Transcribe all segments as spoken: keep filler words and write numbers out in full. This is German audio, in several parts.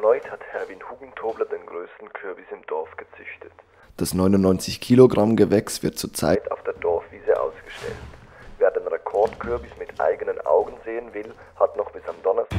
Erneut hat Herwin Hugentobler den größten Kürbis im Dorf gezüchtet. Das neunundneunzig Kilogramm Gewächs wird zurzeit Auf der Dorfwiese ausgestellt. Wer den Rekordkürbis mit eigenen Augen sehen will, hat noch bis am Donnerstag...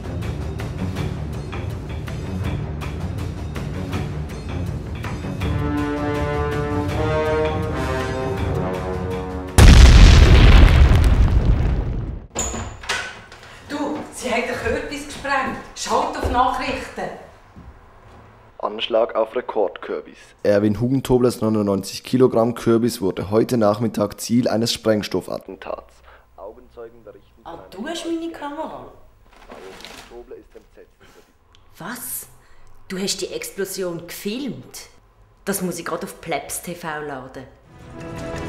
Du, sie haben den Kürbis gesprengt. Schalt auf Nachrichten. Anschlag auf Rekordkürbis. Erwin Hugentoblers neunundneunzig Kilogramm Kürbis wurde heute Nachmittag Ziel eines Sprengstoffattentats. Augenzeugen berichten... Ah, du hast meine Kamera. Hugentobler ist entsetzt über die... Was? Du hast die Explosion gefilmt? Das muss ich gerade auf Plebs T V laden.